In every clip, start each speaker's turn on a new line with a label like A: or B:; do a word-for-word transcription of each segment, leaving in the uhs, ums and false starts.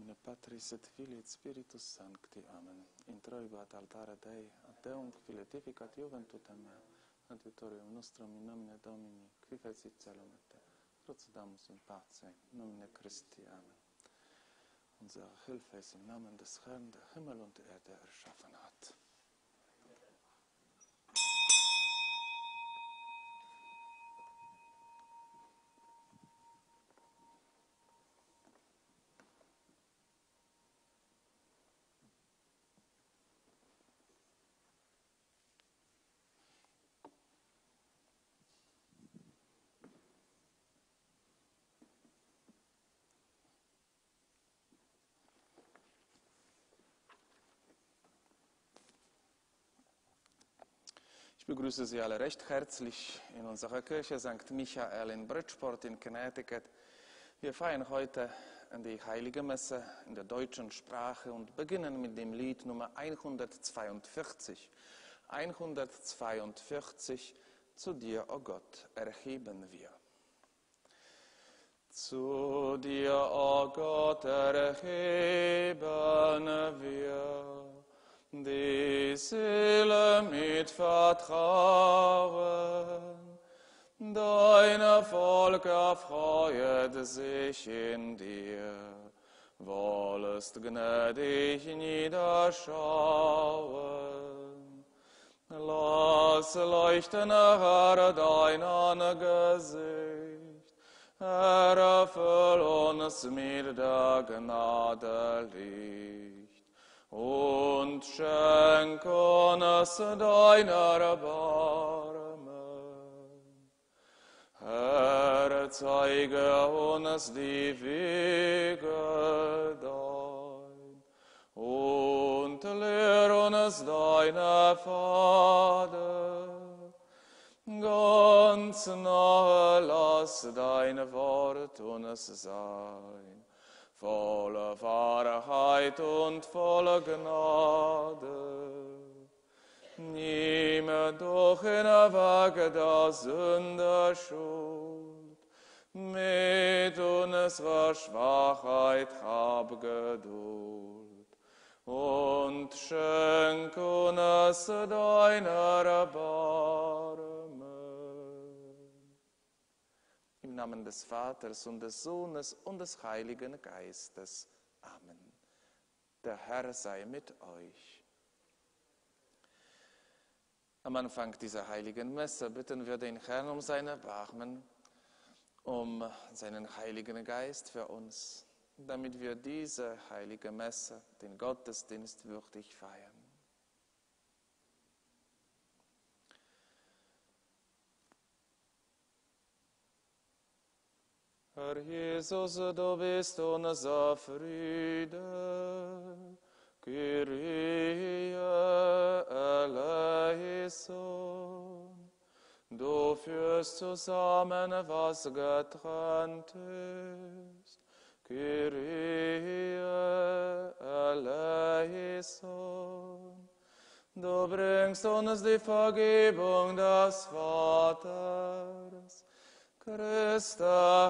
A: nomine Patris et Filii et Spiritus Sancti. Amen. Introibat altare Dei, ad Deum filetificat juventutem mea, adiutorium nostrum in nomine Domini, qui fecit caelum et terra. Procedamus in pace, in nomine Christi. Amen. Unsere Hilfe ist im Namen des Herrn, der Himmel und Erde erschaffen hat. Ich begrüße Sie alle recht herzlich in unserer Kirche Sankt Michael in Bridgeport in Connecticut. Wir feiern heute die Heilige Messe in der deutschen Sprache und beginnen mit dem Lied Nummer hundertzweiundvierzig. hundertzweiundvierzig, zu dir, o oh Gott, erheben wir. Zu dir, o oh Gott, erheben wir die Seele mit Vertrauen. Dein Volk erfreut sich in dir, wollest gnädig niederschauen. Lass leuchten, Herr, dein Angesicht, erfüll uns mit der Gnade Licht. Und schenk uns dein Erbarmen. Herr, zeige uns die Wege dein und lehr uns deine Pfade. Ganz nahe lass dein Wort uns sein, voller Wahrheit und voller Gnade. Nimm doch hinweg der Sünde Schuld, mit unserer Schwachheit hab Geduld und schenk uns dein Erbarmen. Im Namen des Vaters und des Sohnes und des Heiligen Geistes. Amen. Der Herr sei mit euch. Am Anfang dieser heiligen Messe bitten wir den Herrn um sein Erbarmen, um seinen Heiligen Geist für uns, damit wir diese heilige Messe, den Gottesdienst, würdig feiern. Herr Jesus, du bist unser Friede, Kyrie eleison. Du führst zusammen, was getrennt ist, Kyrie eleison. Du bringst uns die Vergebung des Vaters, Christe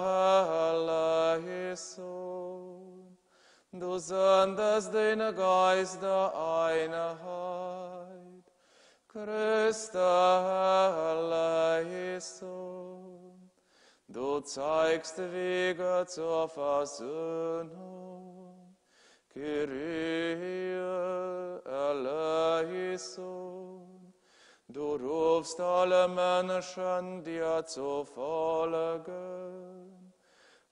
A: eleison. Du sendest den Geist der Einheit, Christe eleison. Du zeigst Wege zur Versöhnung, Kyrie eleison. Du rufst alle Menschen, dir zu folgen,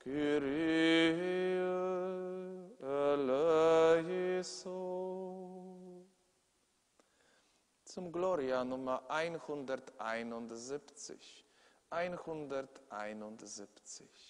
A: Kyrie eleison. Zum Gloria Nummer hunderteinundsiebzig. hunderteinundsiebzig.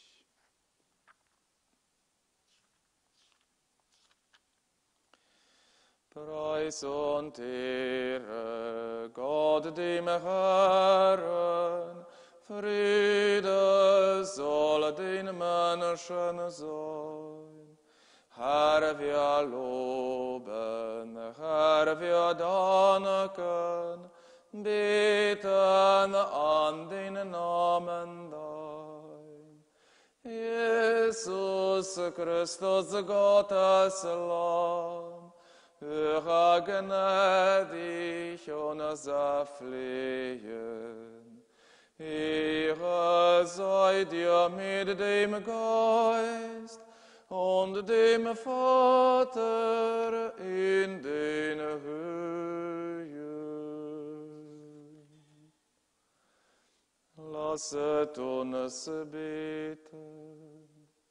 A: Preis und Ehre Gott dem Herrn, Friede soll den Menschen sein. Herr, wir loben, Herr, wir danken, beten an den Namen dein. Jesus, Jesus Christus, Gottes Lamm, höre gnädig unser Flehen. Ehre sei dir mit dem Geist und dem Vater in den Höhen. Lasset uns beten.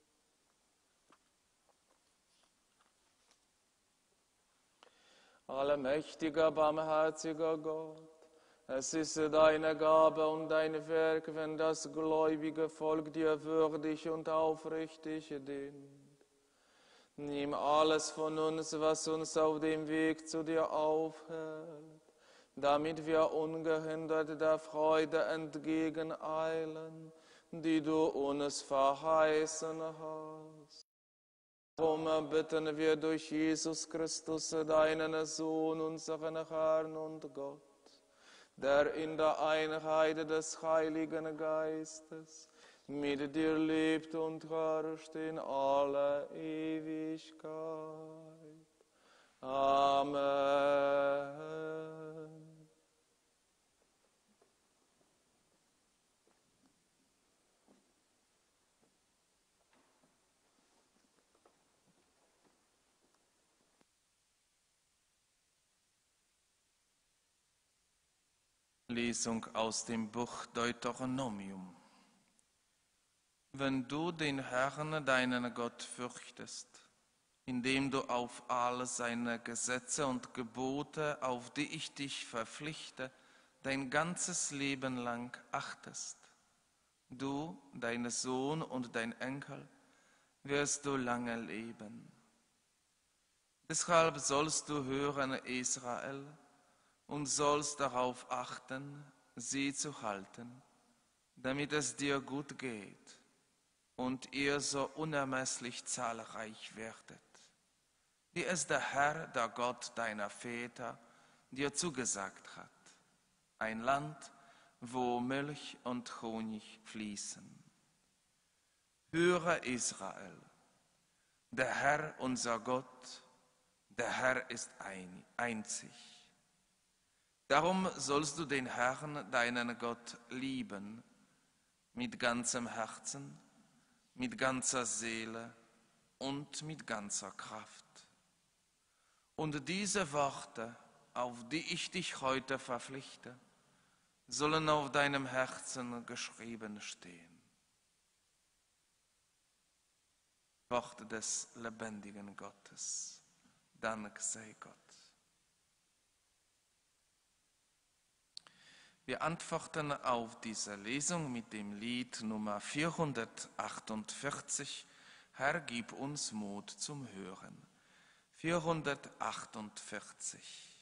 A: Allmächtiger, barmherziger Gott, es ist deine Gabe und dein Werk, wenn das gläubige Volk dir würdig und aufrichtig dient. Nimm alles von uns, was uns auf dem Weg zu dir aufhält, damit wir ungehindert der Freude entgegeneilen, die du uns verheißen hast. Darum bitten wir durch Jesus Christus, deinen Sohn, unseren Herrn und Gott, der in der Einheit des Heiligen Geistes mit dir lebt und herrscht in alle Ewigkeit. Amen. Lesung aus dem Buch Deuteronomium. Wenn du den Herrn, deinen Gott, fürchtest, indem du auf alle seine Gesetze und Gebote, auf die ich dich verpflichte, dein ganzes Leben lang achtest, du, dein Sohn und dein Enkel, wirst du lange leben. Deshalb sollst du hören, Israel, und sollst darauf achten, sie zu halten, damit es dir gut geht und ihr so unermesslich zahlreich werdet, wie es der Herr, der Gott deiner Väter, dir zugesagt hat, ein Land, wo Milch und Honig fließen. Höre, Israel, der Herr, unser Gott, der Herr ist ein, einzig. Darum sollst du den Herrn, deinen Gott, lieben, mit ganzem Herzen, mit ganzer Seele und mit ganzer Kraft. Und diese Worte, auf die ich dich heute verpflichte, sollen auf deinem Herzen geschrieben stehen. Worte des lebendigen Gottes. Dank sei Gott. Wir antworten auf diese Lesung mit dem Lied Nummer vierhundertachtundvierzig, Herr, gib uns Mut zum Hören. vierhundertachtundvierzig.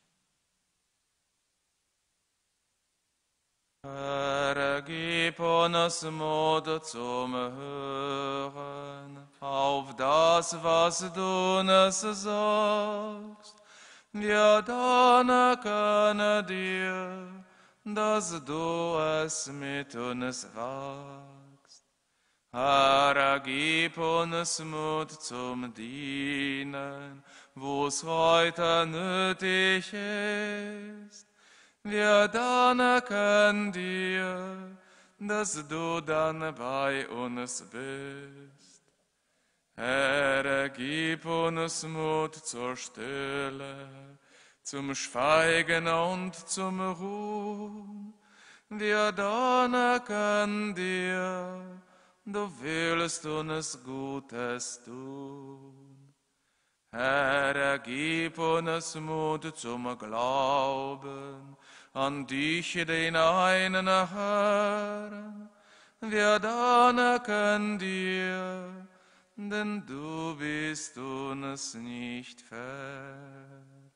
A: Herr, gib uns Mut zum Hören, auf das, was du uns sagst. Wir danken dir, dass du es mit uns wagst. Herr, gib uns Mut zum Dienen, wo's heute nötig ist. Wir danken dir, dass du dann bei uns bist. Herr, gib uns Mut zur Stille, zum Schweigen und zum Ruhen. Wir danken dir, du willst uns Gutes tun. Herr, gib uns Mut zum Glauben an dich, den einen Herrn. Wir danken dir, denn du bist uns nicht fern.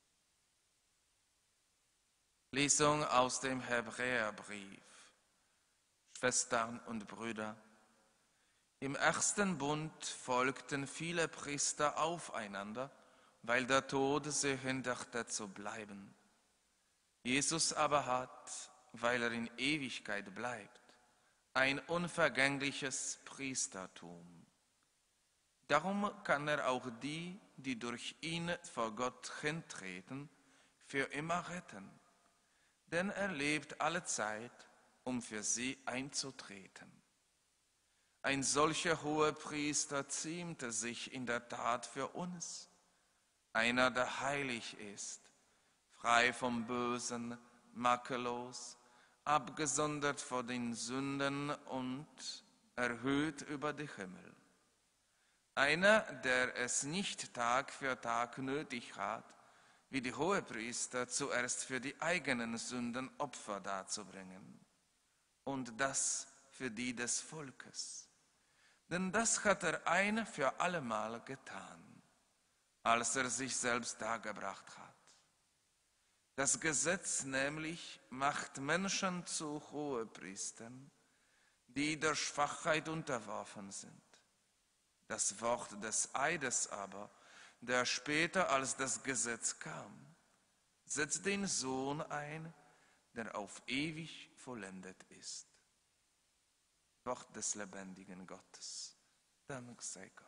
A: Lesung aus dem Hebräerbrief. Schwestern und Brüder, im ersten Bund folgten viele Priester aufeinander, weil der Tod sie hinderte zu bleiben. Jesus aber hat, weil er in Ewigkeit bleibt, ein unvergängliches Priestertum.
B: Darum kann er auch die, die durch ihn vor Gott hintreten, für immer retten. Denn er lebt alle Zeit, um für sie einzutreten. Ein solcher Hohepriester ziemte sich in der Tat für uns, einer, der heilig ist, frei vom Bösen, makellos, abgesondert vor den Sünden und erhöht über die Himmel. Einer, der es nicht Tag für Tag nötig hat, wie die Hohepriester, zuerst für die eigenen Sünden Opfer darzubringen und das für die des Volkes. Denn das hat er ein für allemal getan, als er sich selbst dargebracht hat. Das Gesetz nämlich macht Menschen zu Hohepriestern, die der Schwachheit unterworfen sind. Das Wort des Eides aber, der später als das Gesetz kam, setzt den Sohn ein, der auf ewig vollendet ist. Wort des lebendigen Gottes. Dank sei Gott.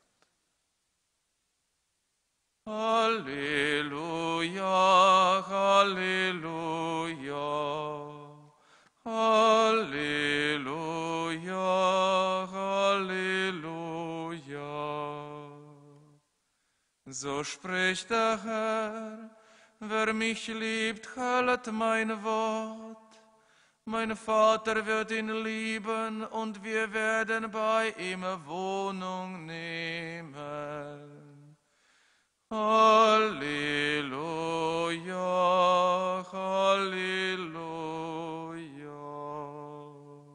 B: Halleluja, Halleluja, Halleluja, Halleluja. So spricht der Herr, wer mich liebt, hält mein Wort. Mein Vater wird ihn lieben und wir werden bei ihm Wohnung nehmen. Halleluja, Halleluja.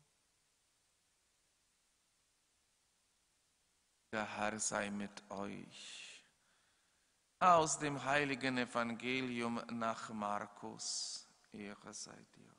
B: Der Herr sei mit euch. Aus dem heiligen Evangelium nach Markus. Ehre sei dir.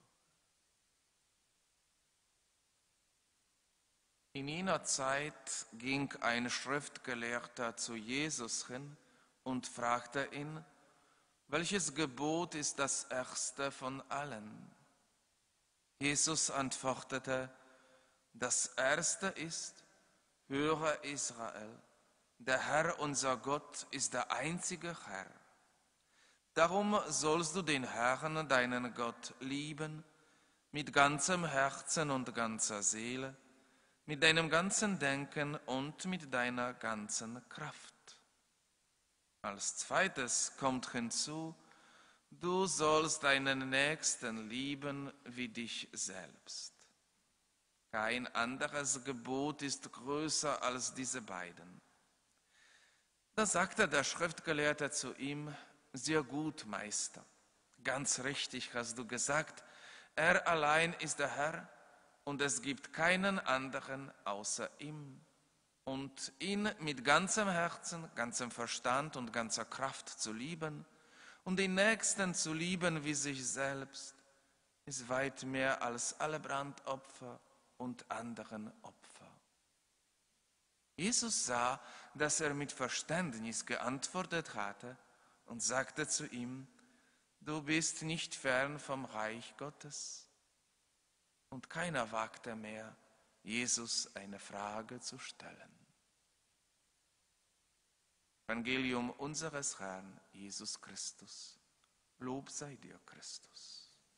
B: In jener Zeit ging ein Schriftgelehrter zu Jesus hin und fragte ihn, welches Gebot ist das erste von allen? Jesus antwortete, das erste ist, höre Israel, der Herr unser Gott ist der einzige Herr. Darum sollst du den Herrn, deinen Gott, lieben, mit ganzem Herzen und ganzer Seele, mit deinem ganzen Denken und mit deiner ganzen Kraft. Als zweites kommt hinzu, du sollst deinen Nächsten lieben wie dich selbst. Kein anderes Gebot ist größer als diese beiden. Da sagte der Schriftgelehrte zu ihm, sehr gut, Meister, ganz richtig hast du gesagt, er allein ist der Herr und es gibt keinen anderen außer ihm. Und ihn mit ganzem Herzen, ganzem Verstand und ganzer Kraft zu lieben und den Nächsten zu lieben wie sich selbst, ist weit mehr als alle Brandopfer und anderen Opfer. Jesus sah, dass er mit Verständnis geantwortet hatte und sagte zu ihm, du bist nicht fern vom Reich Gottes. Und keiner wagte mehr, Jesus eine Frage zu stellen. Evangelium unseres Herrn Jesus Christus. Lob sei dir, Christus.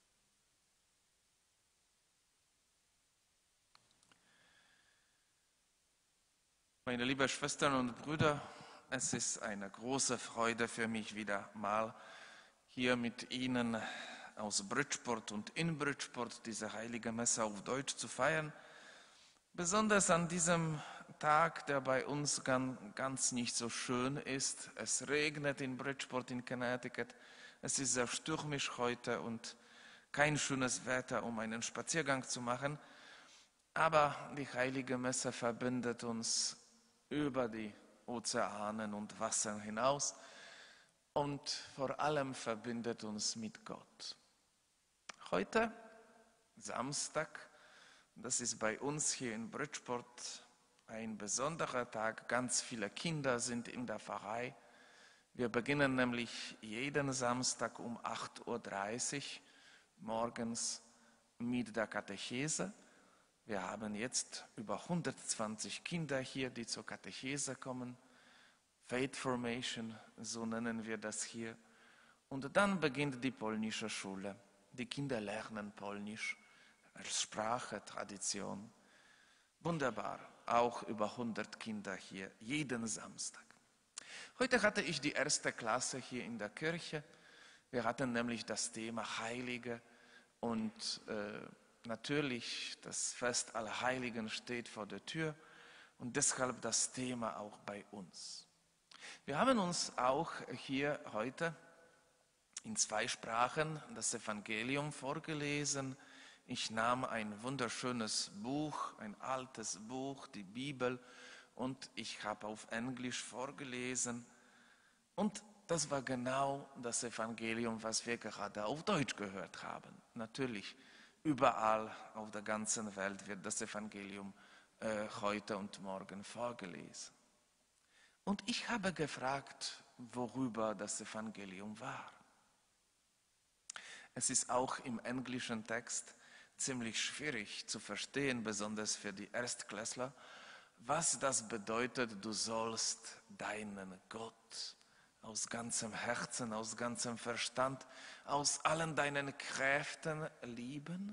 B: Meine lieben Schwestern und Brüder, es ist eine große Freude für mich, wieder mal hier mit Ihnen aus Bridgeport und in Bridgeport diese heilige Messe auf Deutsch zu feiern. Besonders an diesem Tag, der bei uns ganz nicht so schön ist. Es regnet in Bridgeport in Connecticut. Es ist sehr stürmisch heute und kein schönes Wetter, um einen Spaziergang zu machen. Aber die heilige Messe verbindet uns über die Ozeanen und Wasser hinaus und vor allem verbindet uns mit Gott. Heute, Samstag, das ist bei uns hier in Bridgeport ein besonderer Tag. Ganz viele Kinder sind in der Pfarrei. Wir beginnen nämlich jeden Samstag um acht Uhr dreißig morgens mit der Katechese. Wir haben jetzt über hundertzwanzig Kinder hier, die zur Katechese kommen. Faith Formation, so nennen wir das hier. Und dann beginnt die polnische Schule. Die Kinder lernen Polnisch als Sprache, Tradition. Wunderbar, auch über hundert Kinder hier, jeden Samstag. Heute hatte ich die erste Klasse hier in der Kirche. Wir hatten nämlich das Thema Heilige und äh, natürlich das Fest aller Heiligen steht vor der Tür und deshalb das Thema auch bei uns. Wir haben uns auch hier heute in zwei Sprachen das Evangelium vorgelesen. Ich nahm ein wunderschönes Buch, ein altes Buch, die Bibel, und ich habe auf Englisch vorgelesen. Und das war genau das Evangelium, was wir gerade auf Deutsch gehört haben. Natürlich, überall auf der ganzen Welt wird das Evangelium äh, heute und morgen vorgelesen. Und ich habe gefragt, worüber das Evangelium war. Es ist auch im englischen Text ziemlich schwierig zu verstehen, besonders für die Erstklässler, was das bedeutet, du sollst deinen Gott aus ganzem Herzen, aus ganzem Verstand, aus allen deinen Kräften lieben.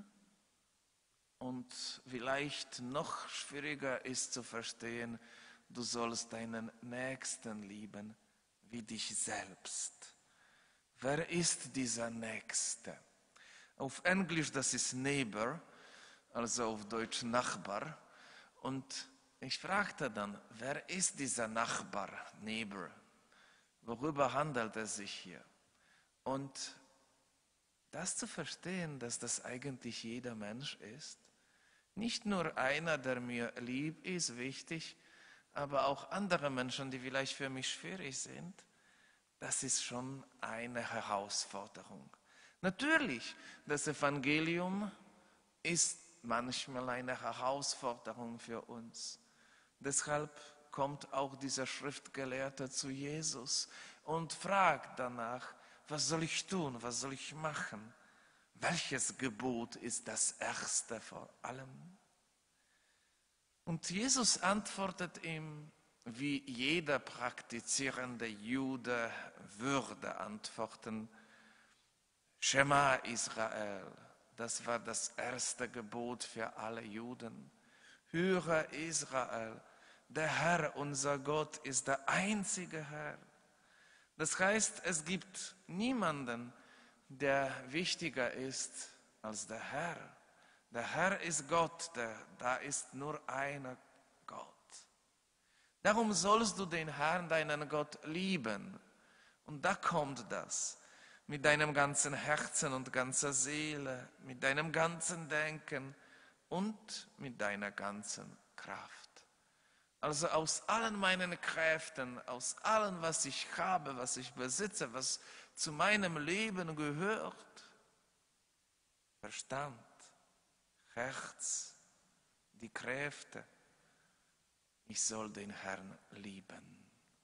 B: Und vielleicht noch schwieriger ist zu verstehen, du sollst deinen Nächsten lieben wie dich selbst. Wer ist dieser Nächste? Auf Englisch das ist Neighbor, also auf Deutsch Nachbar. Und ich fragte dann, wer ist dieser Nachbar, Neighbor? Worüber handelt es sich hier? Und das zu verstehen, dass das eigentlich jeder Mensch ist, nicht nur einer, der mir lieb ist, wichtig, aber auch andere Menschen, die vielleicht für mich schwierig sind, das ist schon eine Herausforderung. Natürlich, das Evangelium ist manchmal eine Herausforderung für uns. Deshalb kommt auch dieser Schriftgelehrte zu Jesus und fragt danach, was soll ich tun, was soll ich machen? Welches Gebot ist das erste vor allem? Und Jesus antwortet ihm, wie jeder praktizierende Jude würde antworten, Shema Israel, das war das erste Gebot für alle Juden. Höre Israel, der Herr, unser Gott, ist der einzige Herr. Das heißt, es gibt niemanden, der wichtiger ist als der Herr. Der Herr ist Gott, der, da ist nur einer Gott. Darum sollst du den Herrn, deinen Gott, lieben. Und da kommt das. Mit deinem ganzen Herzen und ganzer Seele, mit deinem ganzen Denken und mit deiner ganzen Kraft. Also aus allen meinen Kräften, aus allem, was ich habe, was ich besitze, was zu meinem Leben gehört, Verstand, Herz, die Kräfte, ich soll den Herrn lieben.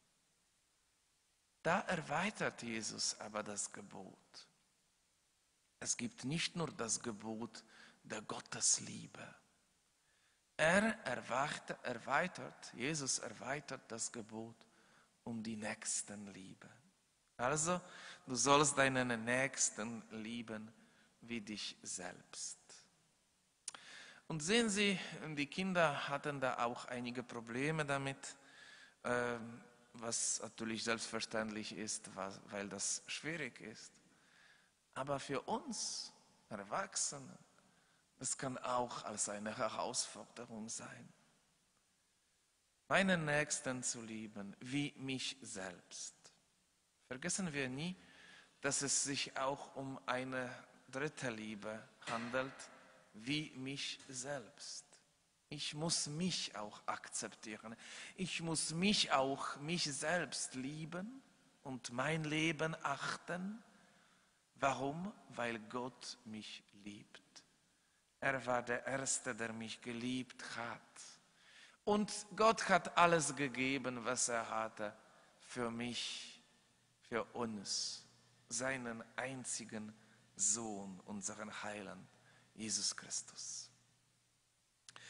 B: Da erweitert Jesus aber das Gebot. Es gibt nicht nur das Gebot der Gottesliebe. Er erweitert, Jesus erweitert das Gebot um die Nächstenliebe. Also, du sollst deinen Nächsten lieben wie dich selbst. Und sehen Sie, die Kinder hatten da auch einige Probleme damit, was natürlich selbstverständlich ist, weil das schwierig ist. Aber für uns Erwachsene, es kann auch als eine Herausforderung sein, meinen Nächsten zu lieben wie mich selbst. Vergessen wir nie, dass es sich auch um eine dritte Liebe handelt, wie mich selbst. Ich muss mich auch akzeptieren. Ich muss mich auch, mich selbst lieben und mein Leben achten. Warum? Weil Gott mich liebt. Er war der Erste, der mich geliebt hat. Und Gott hat alles gegeben, was er hatte, für mich, für uns, seinen einzigen Sohn, unseren Heiland, Jesus Christus.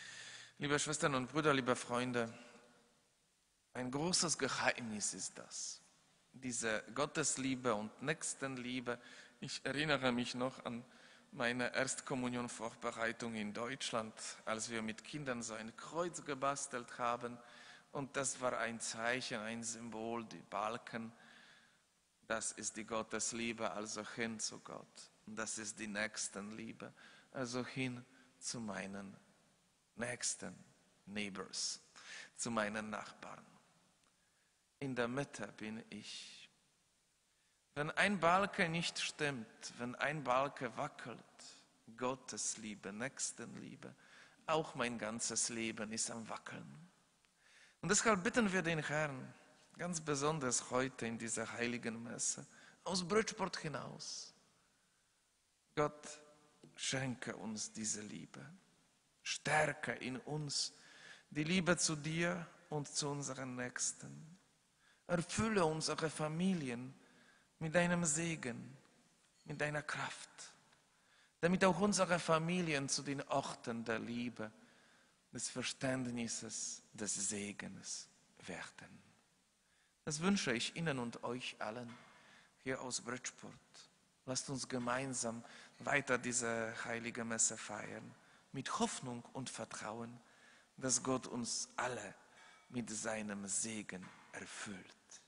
B: Liebe Schwestern und Brüder, liebe Freunde, ein großes Geheimnis ist das, diese Gottesliebe und Nächstenliebe. Ich erinnere mich noch an meine Erstkommunionvorbereitung in Deutschland, als wir mit Kindern so ein Kreuz gebastelt haben. Und das war ein Zeichen, ein Symbol, die Balken. Das ist die Gottesliebe, also hin zu Gott. Und das ist die Nächstenliebe, also hin zu meinen Nächsten, Neighbors, zu meinen Nachbarn. In der Mitte bin ich. Wenn ein Balken nicht stimmt, wenn ein Balken wackelt, Gottesliebe, Nächstenliebe, auch mein ganzes Leben ist am Wackeln. Und deshalb bitten wir den Herrn, ganz besonders heute in dieser heiligen Messe, aus Bridgeport hinaus. Gott, schenke uns diese Liebe. Stärke in uns die Liebe zu dir und zu unseren Nächsten. Erfülle unsere Familien mit deinem Segen, mit deiner Kraft, damit auch unsere Familien zu den Orten der Liebe, des Verständnisses, des Segens werden. Das wünsche ich Ihnen und euch allen hier aus Bridgeport. Lasst uns gemeinsam weiter diese heilige Messe feiern, mit Hoffnung und Vertrauen, dass Gott uns alle mit seinem Segen erfüllt.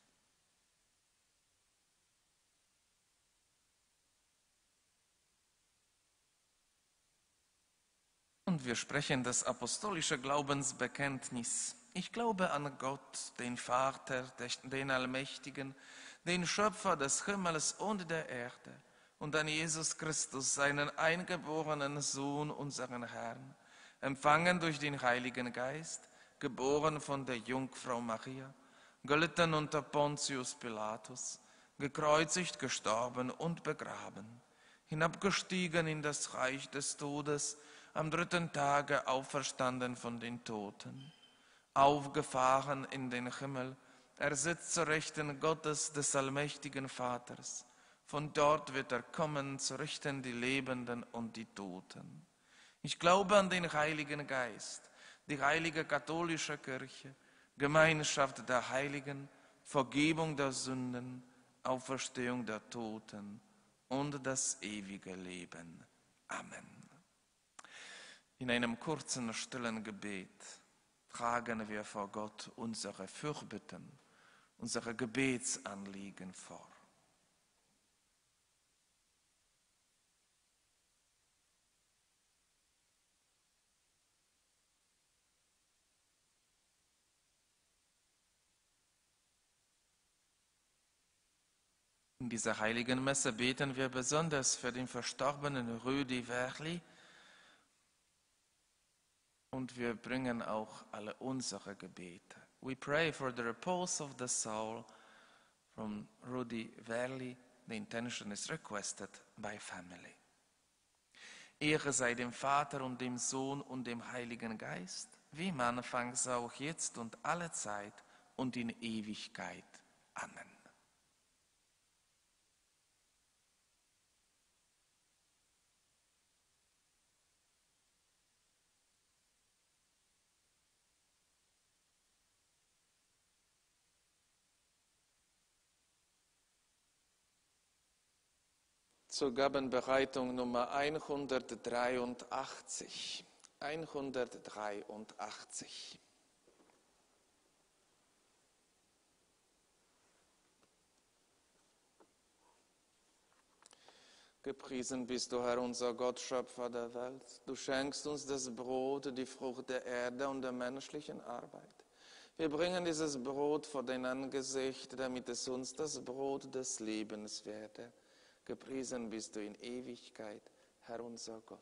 B: Und wir sprechen das apostolische Glaubensbekenntnis. Ich glaube an Gott, den Vater, den Allmächtigen, den Schöpfer des Himmels und der Erde, und an Jesus Christus, seinen eingeborenen Sohn, unseren Herrn, empfangen durch den Heiligen Geist, geboren von der Jungfrau Maria, gelitten unter Pontius Pilatus, gekreuzigt, gestorben und begraben, hinabgestiegen in das Reich des Todes, am dritten Tage auferstanden von den Toten, aufgefahren in den Himmel, er sitzt zur Rechten Gottes des allmächtigen Vaters. Von dort wird er kommen, zu richten die Lebenden und die Toten. Ich glaube an den Heiligen Geist, die heilige katholische Kirche, Gemeinschaft der Heiligen, Vergebung der Sünden, Auferstehung der Toten und das ewige Leben. Amen. In einem kurzen, stillen Gebet tragen wir vor Gott unsere Fürbitten, unsere Gebetsanliegen vor. In dieser heiligen Messe beten wir besonders für den verstorbenen Rudi Werli und wir bringen auch alle unsere Gebete. We pray for the repose of the soul from Rudi Werli. The intention is requested by family. Ehre sei dem Vater und dem Sohn und dem Heiligen Geist, wie im Anfang, so auch jetzt und alle Zeit und in Ewigkeit. Amen. Zur Gabenbereitung Nummer hundertdreiundachtzig. hundertdreiundachtzig. Gepriesen bist du, Herr, unser Gott, Schöpfer der Welt. Du schenkst uns das Brot, die Frucht der Erde und der menschlichen Arbeit. Wir bringen dieses Brot vor dein Angesicht, damit es uns das Brot des Lebens werde. Gepriesen bist du in Ewigkeit, Herr unser Gott.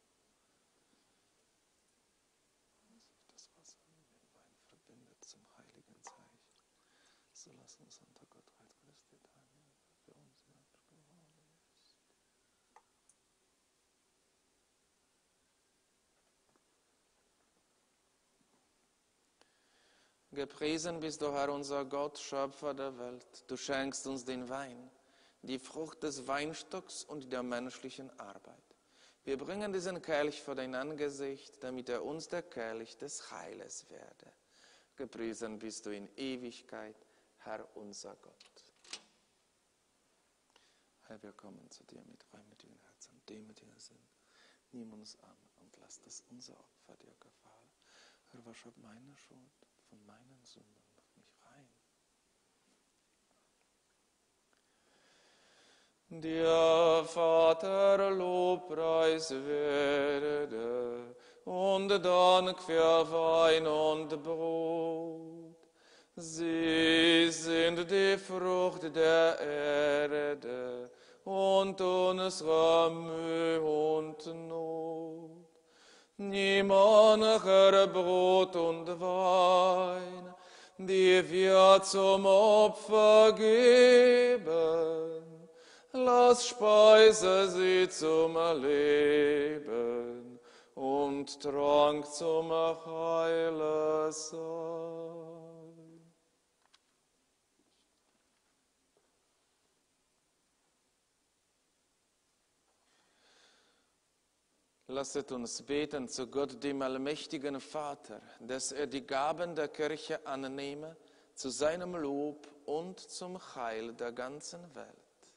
B: Das Wasser mit dem Wein verbindet zum heiligen Zeichen. So lass uns unter Gottheit Christi teilnehmen, für uns Mensch geworden ist. Gepriesen bist du, Herr unser Gott, Schöpfer der Welt. Du schenkst uns den Wein, die Frucht des Weinstocks und der menschlichen Arbeit. Wir bringen diesen Kelch vor dein Angesicht, damit er uns der Kelch des Heiles werde. Gepriesen bist du in Ewigkeit, Herr unser Gott. Herr, wir kommen zu dir mit reumütigen Herzen, demütigen Sinn. Nimm uns an und lass das unser Opfer dir gefallen. Herr, wasch ab meine Schuld von meinen Sünden, mach mich rein. Der Vater Lobpreis werde und Dank für Wein und Brot. Sie sind die Frucht der Erde und unsere Mühe und Not. Niemand Brot und Wein, die wir zum Opfer geben. Lass Speise sie zum Leben und Trank zum Heile sein. Lasset uns beten zu Gott, dem allmächtigen Vater, dass er die Gaben der Kirche annehme, zu seinem Lob und zum Heil der ganzen Welt.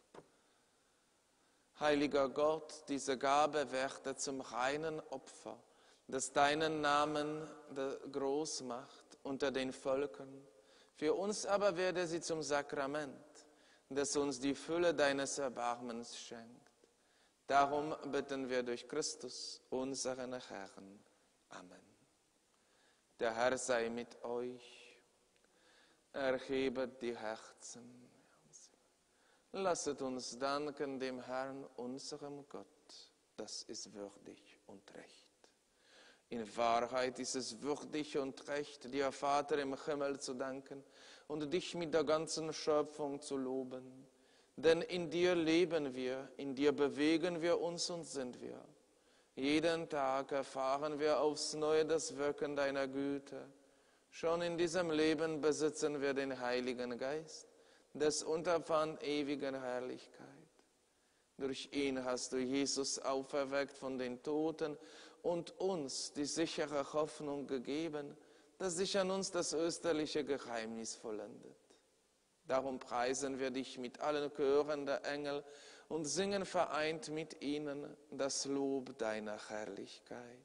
B: Heiliger Gott, diese Gabe werde zum reinen Opfer, das deinen Namen groß macht unter den Völkern. Für uns aber werde sie zum Sakrament, das uns die Fülle deines Erbarmens schenkt. Darum bitten wir durch Christus, unseren Herrn. Amen. Der Herr sei mit euch. Erhebet die Herzen. Lasset uns danken dem Herrn, unserem Gott. Das ist würdig und recht. In Wahrheit ist es würdig und recht, dir, Vater im Himmel, zu danken und dich mit der ganzen Schöpfung zu loben. Denn in dir leben wir, in dir bewegen wir uns und sind wir. Jeden Tag erfahren wir aufs Neue das Wirken deiner Güte. Schon in diesem Leben besitzen wir den Heiligen Geist, des Unterpfand ewigen Herrlichkeit. Durch ihn hast du Jesus auferweckt von den Toten und uns die sichere Hoffnung gegeben, dass sich an uns das österliche Geheimnis vollendet. Darum preisen wir dich mit allen Chören der Engel und singen vereint mit ihnen das Lob deiner Herrlichkeit.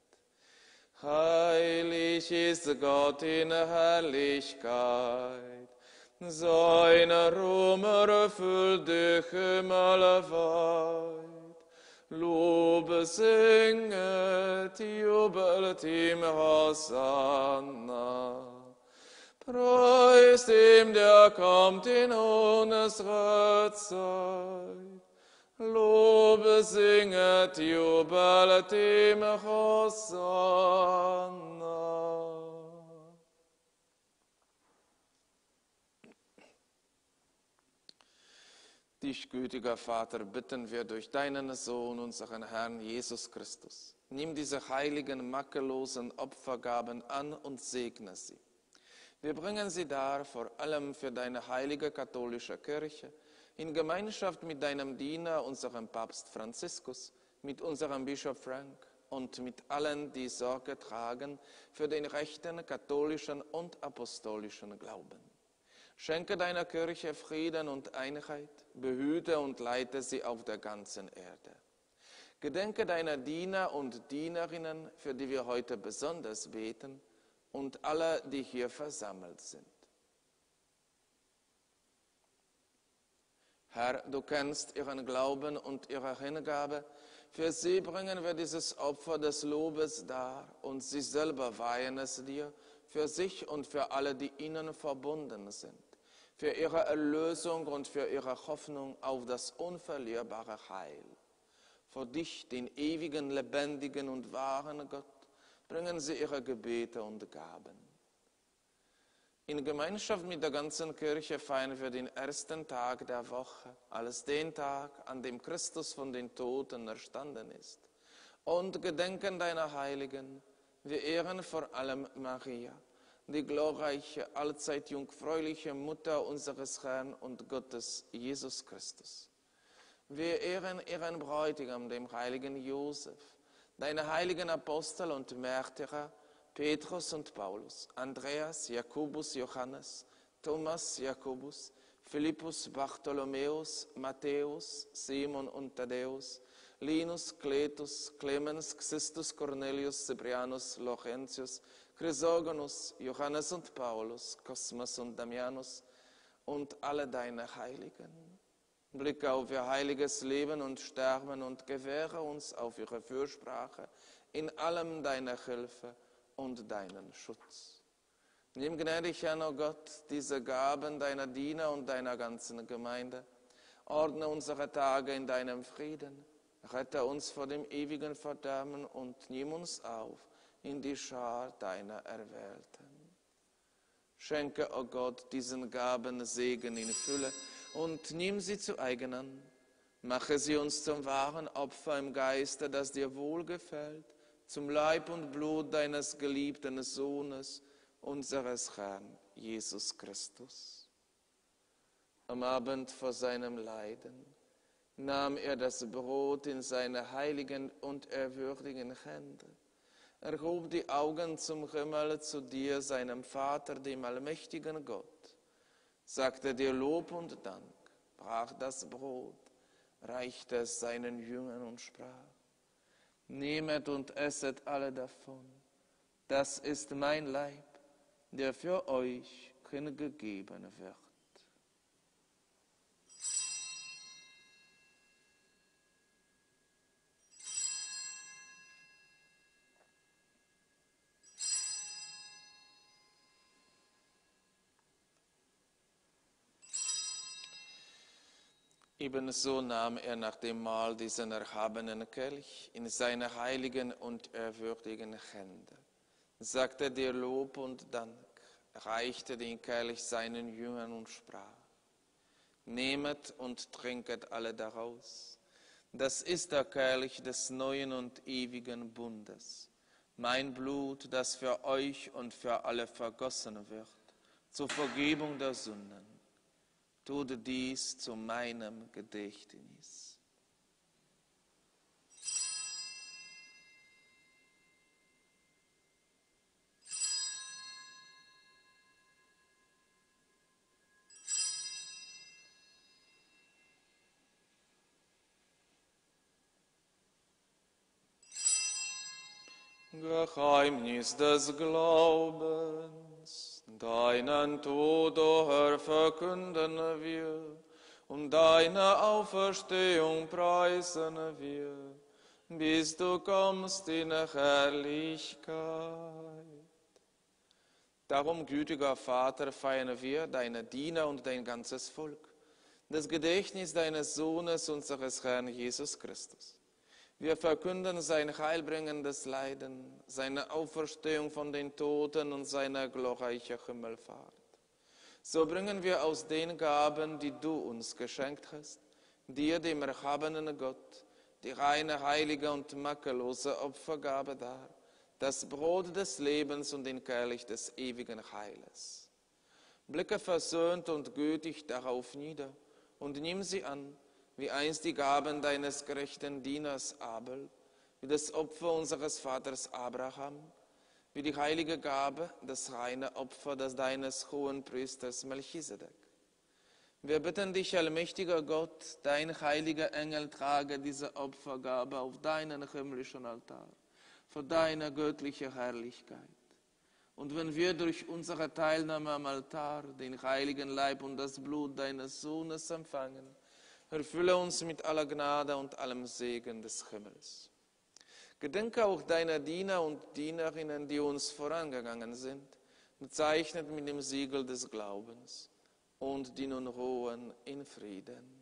B: Heilig ist Gott in Herrlichkeit. Sein Ruhm erfüllt die Himmel weit. Lobe singet, jubelt ihm Hosanna. Preist ihm, der kommt in unsere Zeit. Lobe singet, jubelt ihm Hosanna. Dich, gütiger Vater, bitten wir durch deinen Sohn, unseren Herrn Jesus Christus. Nimm diese heiligen, makellosen Opfergaben an und segne sie. Wir bringen sie dar, vor allem für deine heilige katholische Kirche, in Gemeinschaft mit deinem Diener, unserem Papst Franziskus, mit unserem Bischof Frank und mit allen, die Sorge tragen für den rechten katholischen und apostolischen Glauben. Schenke deiner Kirche Frieden und Einheit, behüte und leite sie auf der ganzen Erde. Gedenke deiner Diener und Dienerinnen, für die wir heute besonders beten, und alle, die hier versammelt sind. Herr, du kennst ihren Glauben und ihre Hingabe. Für sie bringen wir dieses Opfer des Lobes dar und sie selber weihen es dir, für sich und für alle, die ihnen verbunden sind, für ihre Erlösung und für ihre Hoffnung auf das unverlierbare Heil. Vor dich, den ewigen, lebendigen und wahren Gott, bringen sie ihre Gebete und Gaben. In Gemeinschaft mit der ganzen Kirche feiern wir den ersten Tag der Woche, als den Tag, an dem Christus von den Toten erstanden ist, und gedenken deiner Heiligen. Wir ehren vor allem Maria, die glorreiche, allzeit jungfräuliche Mutter unseres Herrn und Gottes Jesus Christus.
A: Wir ehren ihren Bräutigam, dem heiligen Josef, deine heiligen Apostel und Märtyrer, Petrus und Paulus, Andreas, Jakobus, Johannes, Thomas, Jakobus, Philippus, Bartholomäus, Matthäus, Simon und Thaddäus, Linus, Cletus, Clemens, Xistus, Cornelius, Cyprianus, Laurentius, Chrysogonus, Johannes und Paulus, Cosmas und Damianus und alle deine Heiligen. Blicke auf ihr heiliges Leben und Sterben und gewähre uns auf ihre Fürsprache in allem deine Hilfe und deinen Schutz. Nimm gnädig an, o Gott, diese Gaben deiner Diener und deiner ganzen Gemeinde. Ordne unsere Tage in deinem Frieden. Rette uns vor dem ewigen Verderben und nimm uns auf in die Schar deiner Erwählten. Schenke, o Gott, diesen Gaben Segen in Fülle und nimm sie zu eigen an. Mache sie uns zum wahren Opfer im Geiste, das dir wohlgefällt, zum Leib und Blut deines geliebten Sohnes, unseres Herrn Jesus Christus. Am Abend vor seinem Leiden nahm er das Brot in seine heiligen und ehrwürdigen Hände, erhob die Augen zum Himmel zu dir, seinem Vater, dem allmächtigen Gott, sagte dir Lob und Dank, brach das Brot, reichte es seinen Jüngern und sprach: Nehmet und esset alle davon, das ist mein Leib, der für euch hingegeben wird. Ebenso nahm er nach dem Mahl diesen erhabenen Kelch in seine heiligen und ehrwürdigen Hände, sagte dir Lob und Dank, reichte den Kelch seinen Jüngern und sprach: Nehmet und trinket alle daraus. Das ist der Kelch des neuen und ewigen Bundes, mein Blut, das für euch und für alle vergossen wird, zur Vergebung der Sünden. Tut dies zu meinem Gedächtnis. Geheimnis des Glaubens, deinen Tod, o Herr, verkünden wir, und deine Auferstehung preisen wir, bis du kommst in Herrlichkeit. Darum, gütiger Vater, feiern wir, deine Diener und dein ganzes Volk, das Gedächtnis deines Sohnes, unseres Herrn Jesus Christus. Wir verkünden sein heilbringendes Leiden, seine Auferstehung von den Toten und seine glorreiche Himmelfahrt. So bringen wir aus den Gaben, die du uns geschenkt hast, dir, dem erhabenen Gott, die reine, heilige und makellose Opfergabe dar, das Brot des Lebens und den Kelch des ewigen Heiles. Blicke versöhnt und gütig darauf nieder und nimm sie an, wie einst die Gaben deines gerechten Dieners Abel, wie das Opfer unseres Vaters Abraham, wie die heilige Gabe, das reine Opfer des deines hohen Priesters Melchisedek. Wir bitten dich, allmächtiger Gott, dein heiliger Engel trage diese Opfergabe auf deinen himmlischen Altar, für deine göttliche Herrlichkeit. Und wenn wir durch unsere Teilnahme am Altar den heiligen Leib und das Blut deines Sohnes empfangen, erfülle uns mit aller Gnade und allem Segen des Himmels. Gedenke auch deiner Diener und Dienerinnen, die uns vorangegangen sind, bezeichnet mit dem Siegel des Glaubens, und die nun ruhen in Frieden.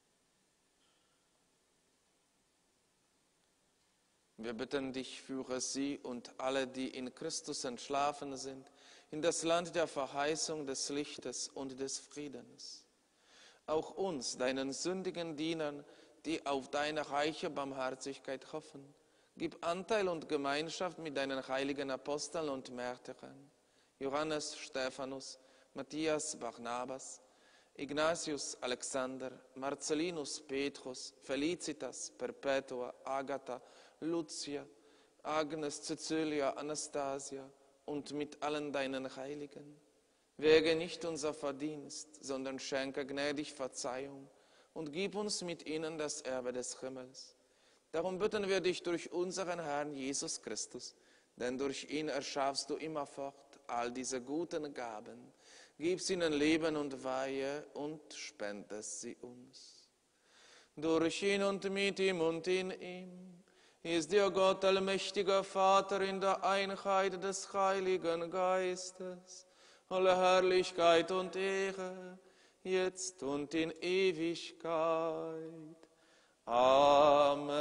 A: Wir bitten dich, führe sie und alle, die in Christus entschlafen sind, in das Land der Verheißung des Lichtes und des Friedens. Auch uns, deinen sündigen Dienern, die auf deine reiche Barmherzigkeit hoffen, gib Anteil und Gemeinschaft mit deinen heiligen Aposteln und Märtyrern, Johannes, Stephanus, Matthias, Barnabas,
B: Ignatius, Alexander, Marcellinus, Petrus, Felicitas, Perpetua, Agatha, Lucia, Agnes, Cecilia, Anastasia und mit allen deinen Heiligen. Wäge nicht unser Verdienst, sondern schenke gnädig Verzeihung und gib uns mit ihnen das Erbe des Himmels. Darum bitten wir dich durch unseren Herrn Jesus Christus, denn durch ihn erschaffst du immerfort all diese guten Gaben, gibst ihnen Leben und Weihe und spendest sie uns. Durch ihn und mit ihm und in ihm ist dir Gott, allmächtiger Vater, in der Einheit des Heiligen Geistes, alle Herrlichkeit und Ehre, jetzt und in Ewigkeit. Amen.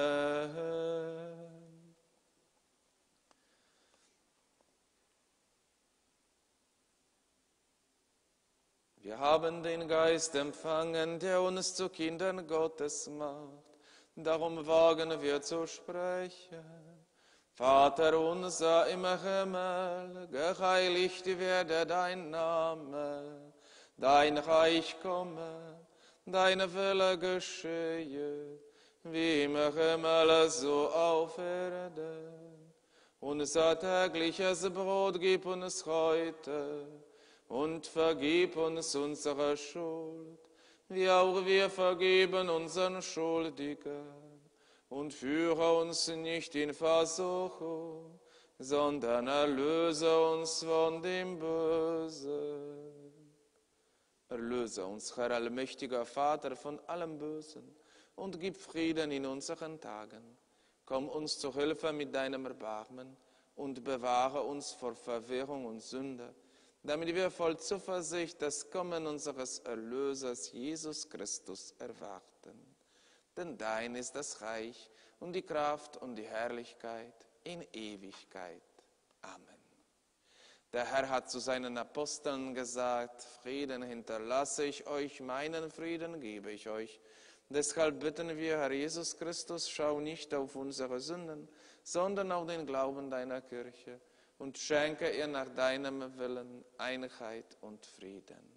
B: Wir haben den Geist empfangen, der uns zu Kindern Gottes macht. Darum wagen wir zu sprechen. Vater unser im Himmel, geheiligt werde dein Name, dein Reich komme, dein Wille geschehe, wie im Himmel so auf Erden. Unser tägliches Brot gib uns heute und vergib uns unsere Schuld, wie auch wir vergeben unseren Schuldigen. Und führe uns nicht in Versuchung, sondern erlöse uns von dem Bösen. Erlöse uns, Herr allmächtiger Vater, von allem Bösen und gib Frieden in unseren Tagen. Komm uns zu Hilfe mit deinem Erbarmen und bewahre uns vor Verwirrung und Sünde, damit wir voll Zuversicht das Kommen unseres Erlösers Jesus Christus erwarten. Denn dein ist das Reich und die Kraft und die Herrlichkeit in Ewigkeit. Amen. Der Herr hat zu seinen Aposteln gesagt, Frieden hinterlasse ich euch, meinen Frieden gebe ich euch. Deshalb bitten wir, Herr Jesus Christus, schau nicht auf unsere Sünden, sondern auf den Glauben deiner Kirche und schenke ihr nach deinem Willen Einheit und Frieden.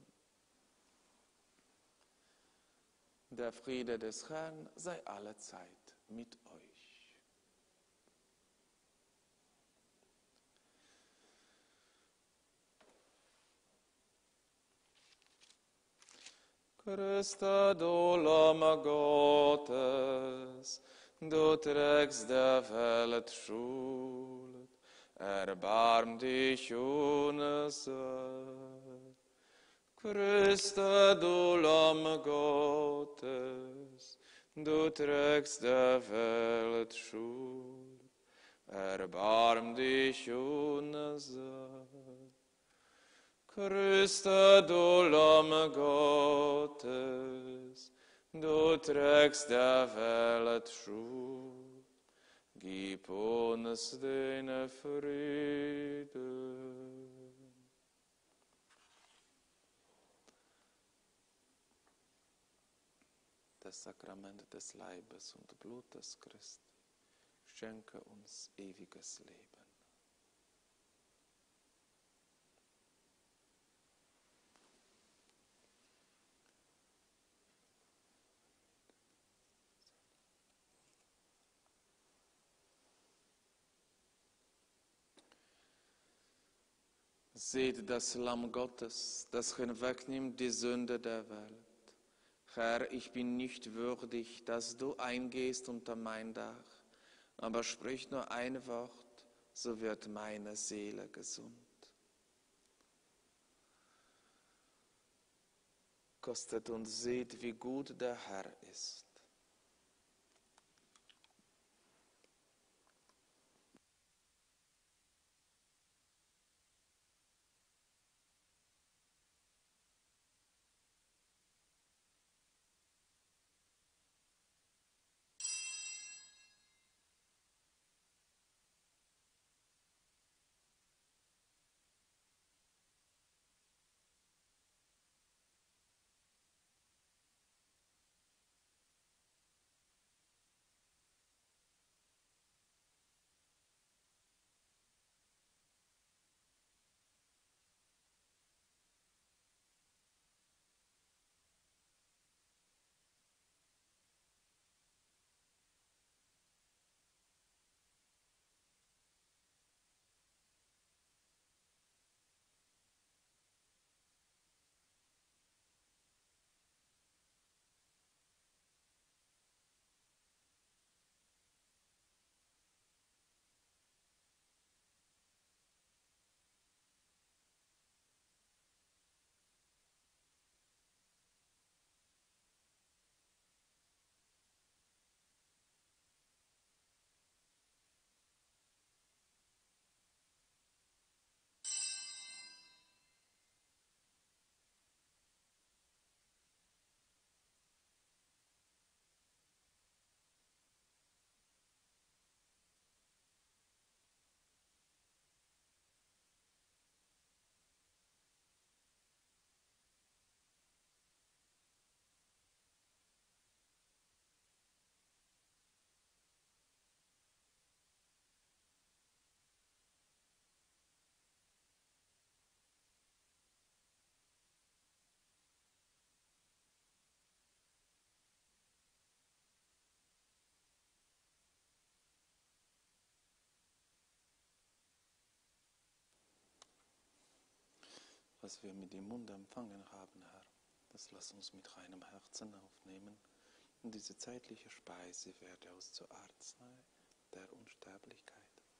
B: Der Friede des Herrn sei allezeit mit euch. Christe, du Lamm Gottes, du trägst der Welt Schuld, erbarm dich unser. Christe, du Lamm Gottes, du trägst der Welt Schuld, erbarm dich unser. Christe, du Lamm Gottes, du trägst der Welt Schuld, gib uns den Frieden. Das Sakrament des Leibes und Blutes Christi, schenke uns ewiges Leben. Seht das Lamm Gottes, das hinwegnimmt die Sünde der Welt. Herr, ich bin nicht würdig, dass du eingehst unter mein Dach, aber sprich nur ein Wort, so wird meine Seele gesund. Kostet und seht, wie gut der Herr ist.
A: was wir mit dem Mund empfangen haben, Herr, das lass uns mit reinem Herzen aufnehmen. Und diese zeitliche Speise werde uns zur Arznei der Unsterblichkeit.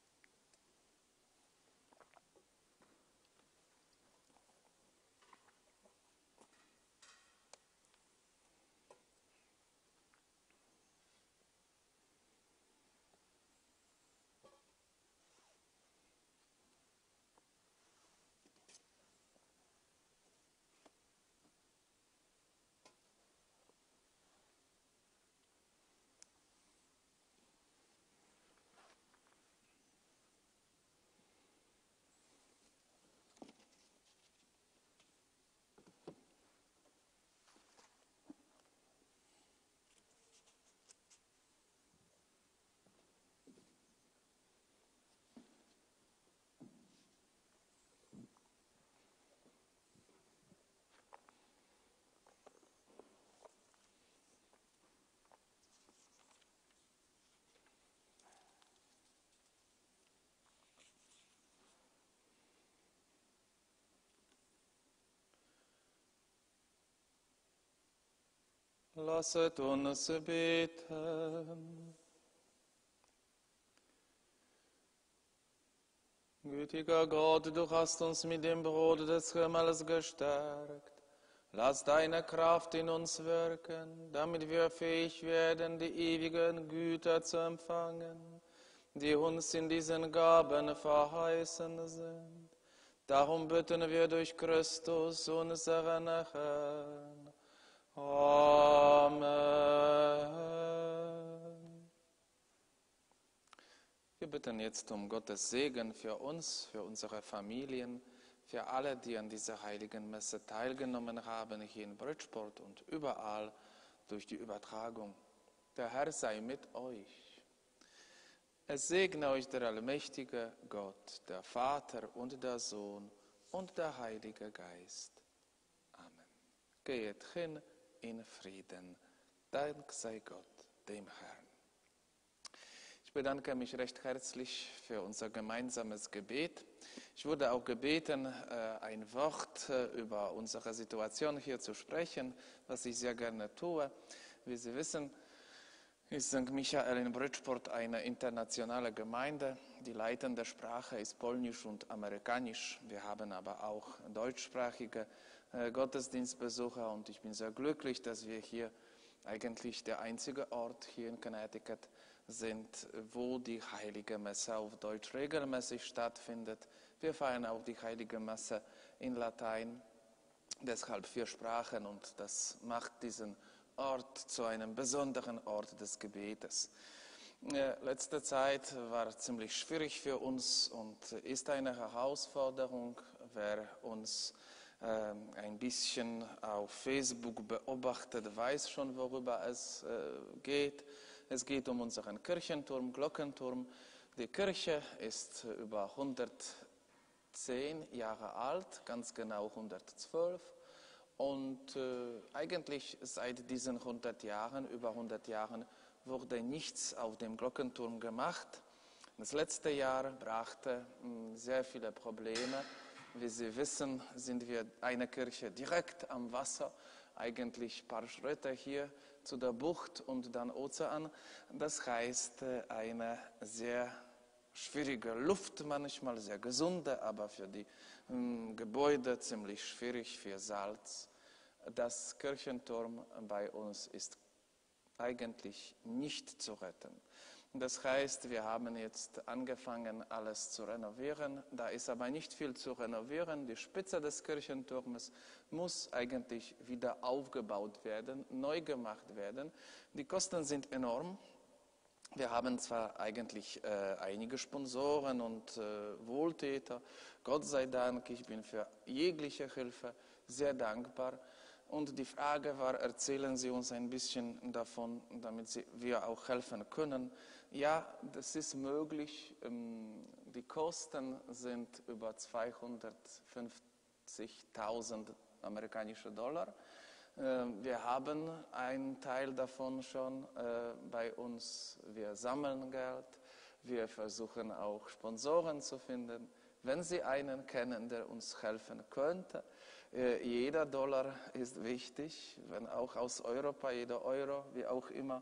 A: Lasset uns beten. Gütiger Gott, du hast uns mit dem Brot des Himmels gestärkt. Lass deine Kraft in uns wirken, damit wir fähig werden, die ewigen Güter zu empfangen, die uns in diesen Gaben verheißen sind. Darum bitten wir durch Christus, unseren Herrn. Amen. Wir bitten jetzt um Gottes Segen für uns, für unsere Familien, für alle, die an dieser heiligen Messe teilgenommen haben, hier in Bridgeport und überall durch die Übertragung. Der Herr sei mit euch. Es segne euch der allmächtige Gott, der Vater und der Sohn und der Heilige Geist. Amen. Geht hin in Frieden. Dank sei Gott, dem Herrn. Ich bedanke mich recht herzlich für unser gemeinsames Gebet. Ich wurde auch gebeten, ein Wort über unsere Situation hier zu sprechen, was ich sehr gerne tue. Wie Sie wissen, ist Sankt Michael in Bridgeport eine internationale Gemeinde. Die leitende Sprache ist Polnisch und Amerikanisch. Wir haben aber auch deutschsprachige Gottesdienstbesucher und ich bin sehr glücklich, dass wir hier eigentlich der einzige Ort hier in Connecticut sind, wo die Heilige Messe auf Deutsch regelmäßig stattfindet. Wir feiern auch die Heilige Messe in Latein, deshalb vier Sprachen und das macht diesen Ort zu einem besonderen Ort des Gebetes. Letzte Zeit war ziemlich schwierig für uns und ist eine Herausforderung, wer uns ein bisschen auf Facebook beobachtet, weiß schon, worüber es geht. Es geht um unseren Kirchenturm, Glockenturm. Die Kirche ist über hundertzehn Jahre alt, ganz genau hundertzwölf. Und äh, eigentlich seit diesen hundert Jahren, über hundert Jahren, wurde nichts auf dem Glockenturm gemacht. Das letzte Jahr brachte mh, sehr viele Probleme. Wie Sie wissen, sind wir eine Kirche direkt am Wasser, eigentlich ein paar Schritte hier zu der Bucht und dann Ozean. Das heißt, eine sehr schwierige Luft manchmal, sehr gesunde, aber für die ähm, Gebäude ziemlich schwierig, für Salz. Das Kirchenturm bei uns ist eigentlich nicht zu retten. Das heißt, wir haben jetzt angefangen, alles zu renovieren. Da ist aber nicht viel zu renovieren. Die Spitze des Kirchenturmes muss eigentlich wieder aufgebaut werden, neu gemacht werden. Die Kosten sind enorm. Wir haben zwar eigentlich äh, einige Sponsoren und äh, Wohltäter, Gott sei Dank, ich bin für jegliche Hilfe sehr dankbar. Und die Frage war, erzählen Sie uns ein bisschen davon, damit Sie, wir auch helfen können. Ja, das ist möglich. Die Kosten sind über zweihundertfünfzigtausend amerikanische Dollar. Wir haben einen Teil davon schon bei uns. Wir sammeln Geld. Wir versuchen auch Sponsoren zu finden. Wenn Sie einen kennen, der uns helfen könnte, äh, jeder Dollar ist wichtig, wenn auch aus Europa, jeder Euro, wie auch immer.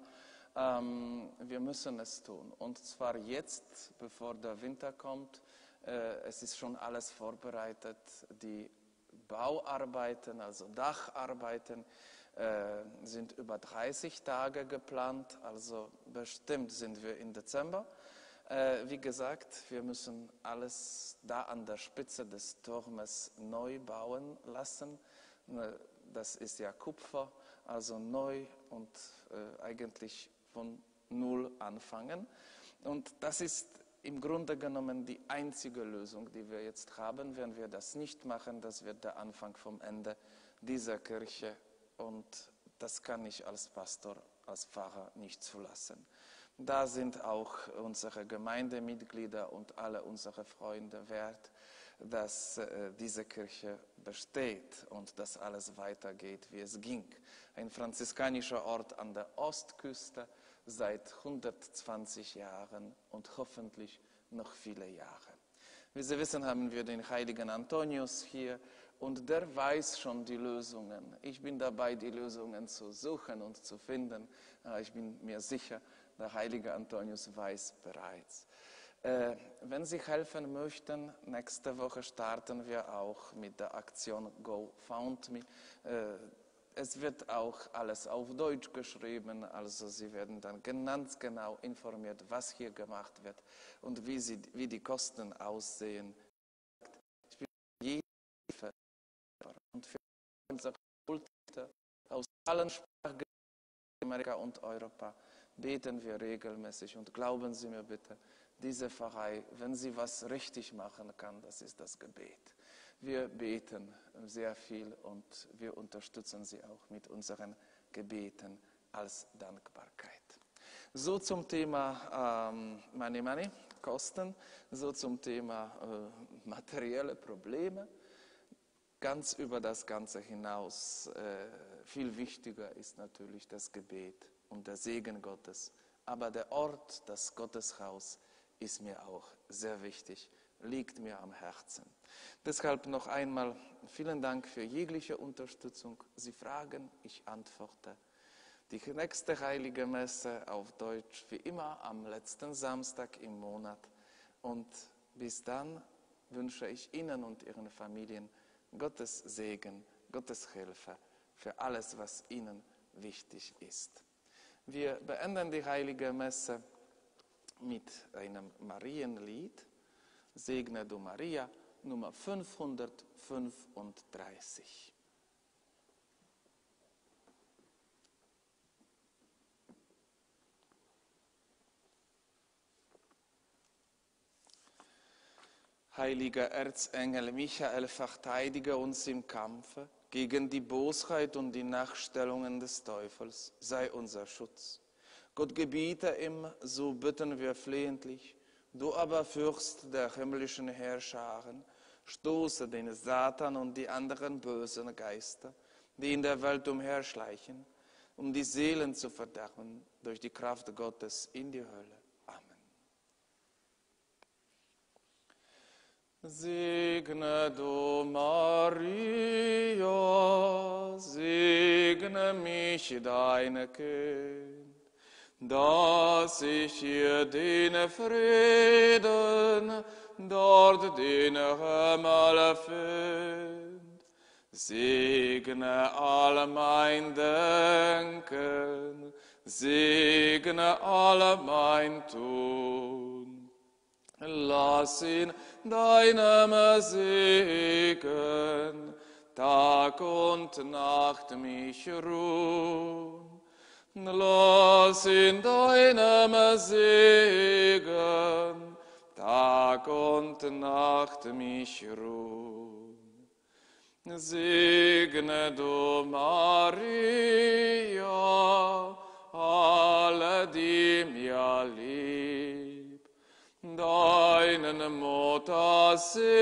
A: Ähm, wir müssen es tun. Und zwar jetzt, bevor der Winter kommt. Äh, es ist schon alles vorbereitet. Die Bauarbeiten, also Dacharbeiten, äh, sind über dreißig Tage geplant. Also bestimmt sind wir im Dezember. Äh, wie gesagt, wir müssen alles da an der Spitze des Turmes neu bauen lassen. Das ist ja Kupfer, also neu und äh, eigentlich von Null anfangen. Und das ist im Grunde genommen die einzige Lösung, die wir jetzt haben. Wenn wir das nicht machen, das wird der Anfang vom Ende dieser Kirche. Und das kann ich als Pastor, als Pfarrer nicht zulassen. Da sind auch unsere Gemeindemitglieder und alle unsere Freunde wert, dass äh, diese Kirche besteht und dass alles weitergeht, wie es ging. Ein franziskanischer Ort an der Ostküste seit hundertzwanzig Jahren und hoffentlich noch viele Jahre. Wie Sie wissen, haben wir den heiligen Antonius hier und der weiß schon die Lösungen. Ich bin dabei, die Lösungen zu suchen und zu finden. Ich bin mir sicher, der heilige Antonius weiß bereits. Äh, wenn Sie helfen möchten, nächste Woche starten wir auch mit der Aktion GoFundMe. Äh, es wird auch alles auf Deutsch geschrieben, also Sie werden dann ganz genau informiert, was hier gemacht wird und wie, sie, wie die Kosten aussehen. Ich bin jede Hilfe und für unsere Kultur aus allen Sprachen Amerika und Europa beten wir regelmäßig und glauben Sie mir bitte, diese Pfarrei, wenn sie was richtig machen kann, das ist das Gebet. Wir beten sehr viel und wir unterstützen Sie auch mit unseren Gebeten als Dankbarkeit. So zum Thema ähm, Money Money, Kosten, so zum Thema äh, materielle Probleme. Ganz über das Ganze hinaus, äh, viel wichtiger ist natürlich das Gebet und der Segen Gottes. Aber der Ort, das Gotteshaus, ist mir auch sehr wichtig, liegt mir am Herzen. Deshalb noch einmal vielen Dank für jegliche Unterstützung. Sie fragen, ich antworte. Die nächste Heilige Messe auf Deutsch, wie immer am letzten Samstag im Monat. Und bis dann wünsche ich Ihnen und Ihren Familien Gottes Segen, Gottes Hilfe für alles, was Ihnen wichtig ist. Wir beenden die Heilige Messe mit einem Marienlied, Segne du Maria, Nummer fünfhundertfünfunddreißig. Heiliger Erzengel Michael, verteidige uns im Kampfe gegen die Bosheit und die Nachstellungen des Teufels, sei unser Schutz. Gott gebiete ihm, so bitten wir flehentlich, du aber Fürst der himmlischen Heerscharen, stoße den Satan und die anderen bösen Geister, die in der Welt umherschleichen, um die Seelen zu verderben durch die Kraft Gottes in die Hölle. Segne du Maria, segne mich dein Kind, dass ich ihr den Frieden dort den Himmel find. Segne all mein Denken, segne all mein Tun. Lass in deinem Segen Tag und Nacht mich ruhen. Lass in deinem Segen Tag und Nacht mich ruhen. Segne du Maria, alle, die mir lieb, deinen Mutter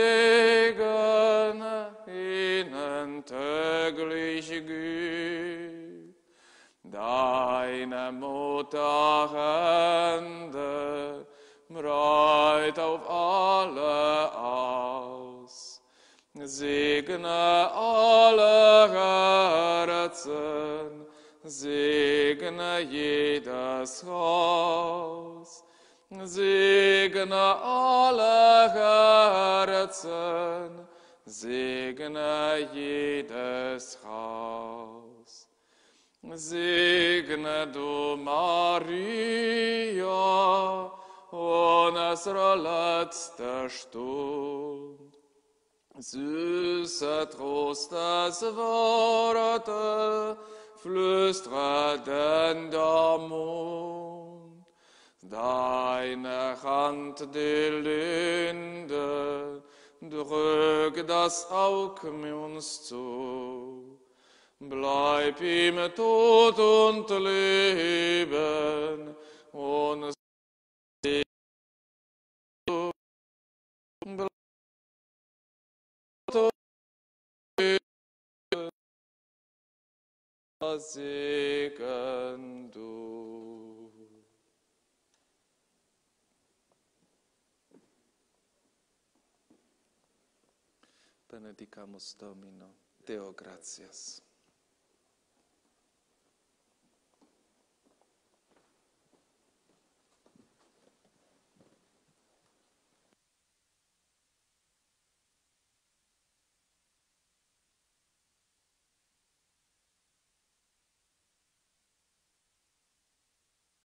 A: Segen ihnen täglich gib. Deine Mutter Hände breit auf alle Arme. Segne alle Herzen, segne jedes Haus, segne alle Herzen, segne jedes Haus. Segne du Maria, unsere letzte Stund. Süße Trostesworte flüstre denn der Mund. Deine Hand, die Linde, drück das Aug uns zu. Bleib ihm Tod und Leben, und Segen du. Benedicamus Domino, Deo gratias.